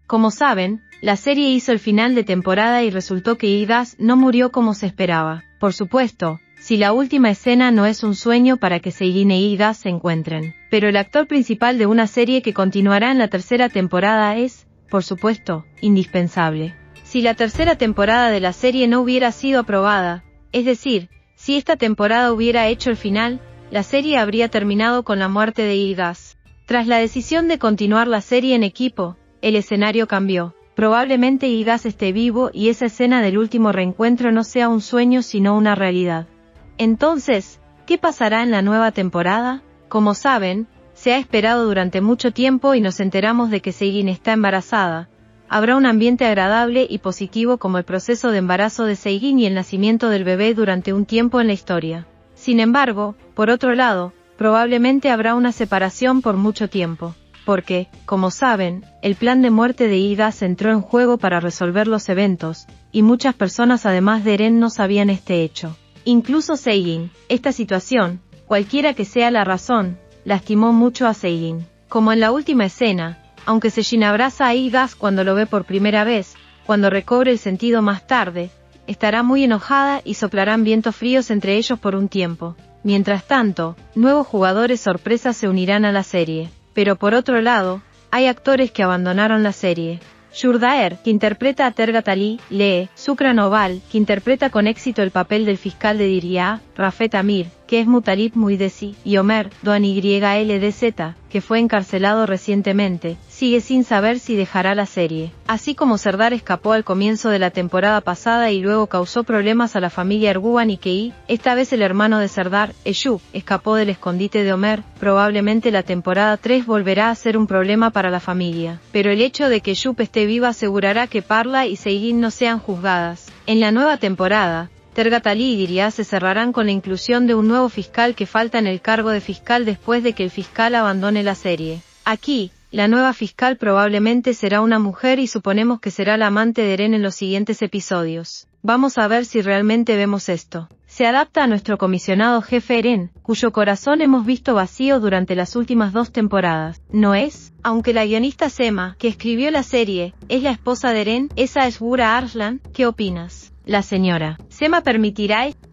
Como saben, la serie hizo el final de temporada y resultó que Idas no murió como se esperaba. Por supuesto, si la última escena no es un sueño para que Seigin e Idas se encuentren. Pero el actor principal de una serie que continuará en la tercera temporada es, por supuesto, indispensable. Si la tercera temporada de la serie no hubiera sido aprobada, es decir, si esta temporada hubiera hecho el final, la serie habría terminado con la muerte de Idas. Tras la decisión de continuar la serie en equipo, el escenario cambió. Probablemente Idas esté vivo y esa escena del último reencuentro no sea un sueño sino una realidad. Entonces, ¿qué pasará en la nueva temporada? Como saben, se ha esperado durante mucho tiempo y nos enteramos de que Seigin está embarazada. Habrá un ambiente agradable y positivo como el proceso de embarazo de Seigin y el nacimiento del bebé durante un tiempo en la historia. Sin embargo, por otro lado, probablemente habrá una separación por mucho tiempo. Porque, como saben, el plan de muerte de Idas entró en juego para resolver los eventos, y muchas personas además de Eren no sabían este hecho. Incluso Seigin. Esta situación, cualquiera que sea la razón, lastimó mucho a Seigin. Como en la última escena, aunque Seigin abraza a Idas cuando lo ve por primera vez, cuando recobre el sentido más tarde, estará muy enojada y soplarán vientos fríos entre ellos por un tiempo. Mientras tanto, nuevos jugadores sorpresas se unirán a la serie. Pero por otro lado, hay actores que abandonaron la serie. Shurdaer, que interpreta a Tergat Ali, lee, Sukran Oval, que interpreta con éxito el papel del fiscal de Diriyah, Rafet Amir, que es Mutalib Muidesi, y Omer, Doan YLDZ, que fue encarcelado recientemente, sigue sin saber si dejará la serie. Así como Serdar escapó al comienzo de la temporada pasada y luego causó problemas a la familia Erguvan y Kei, esta vez el hermano de Serdar, Eyüp, escapó del escondite de Omer. Probablemente la temporada 3 volverá a ser un problema para la familia. Pero el hecho de que Eyüp esté viva asegurará que Parla y Seigin no sean juzgadas. En la nueva temporada, Tergat Ali y Diriyah se cerrarán con la inclusión de un nuevo fiscal que falta en el cargo de fiscal después de que el fiscal abandone la serie. Aquí, la nueva fiscal probablemente será una mujer y suponemos que será la amante de Eren en los siguientes episodios. Vamos a ver si realmente vemos esto. Se adapta a nuestro comisionado jefe Eren, cuyo corazón hemos visto vacío durante las últimas 2 temporadas. ¿No es? Aunque la guionista Sema, que escribió la serie, es la esposa de Eren, esa es Bura Arslan, ¿qué opinas? La señora Sema permitirá